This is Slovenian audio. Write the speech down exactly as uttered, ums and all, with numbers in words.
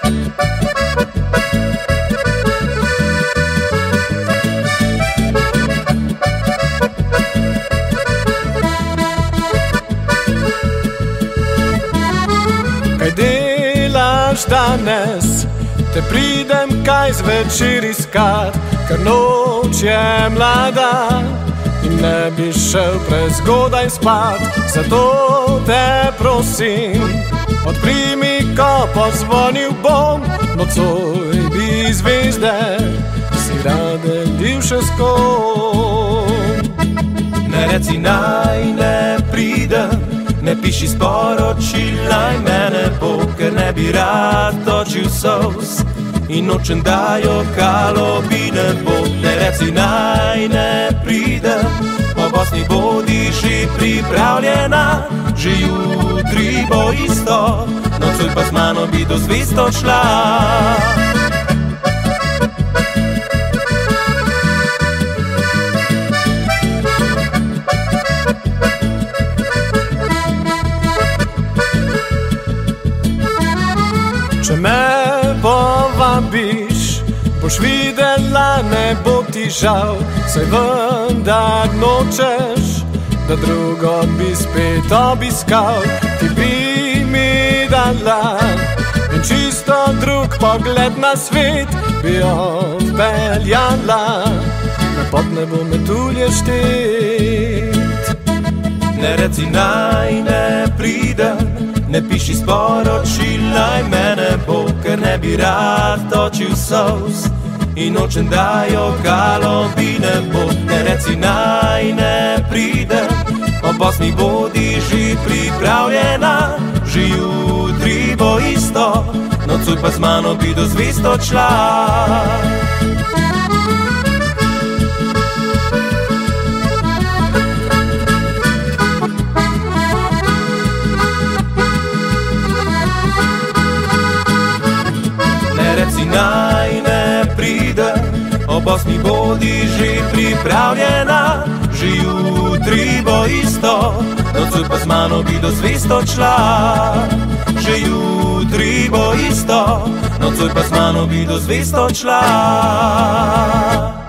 Kaj delaš danes? Te pridem kaj zvečer iskat, ker noč je mlada in ne bi šel prezgodaj spat. Zato te prosim, odpri mi, ko pozvonil bom. Nocoj bi zvezde si radelil še s kom. Ne reci naj ne pridem, ne piši sporočila in mene bo, ker ne bi rad točil solz in nočem, da jo kalobi ne bo. Ne reci naj ne pridem, po Bosni bodi že pripravljena, že jutri bo isto, nocoj pa z mano bi do zvezd odšla. Če me povabiš, boš videla, ne bo ti žal, saj vendar nočeš, da drugo bi spet obiskal. Ti bi mi dala in čisto drug pogled na svet bi odpeljala, na pod nebo metulje štet. Ne reci naj ne pridem, ne piši sporočila in mene bo, ker ne bi rad točil solz in nočem, da jo kalobi ne bo. Ne reci naj ne pridem, po Bosni bodi že pripravljena, že jutri bo isto, nocoj pa z mano bi do zvezd odšla. Reci naj ne pridem, o Bosni bodi že pripravljena, že jutri bo isto, nocoj pa z mano bi do zvezd odšla. Že jutri bo isto, nocoj pa z mano bi do zvezd odšla.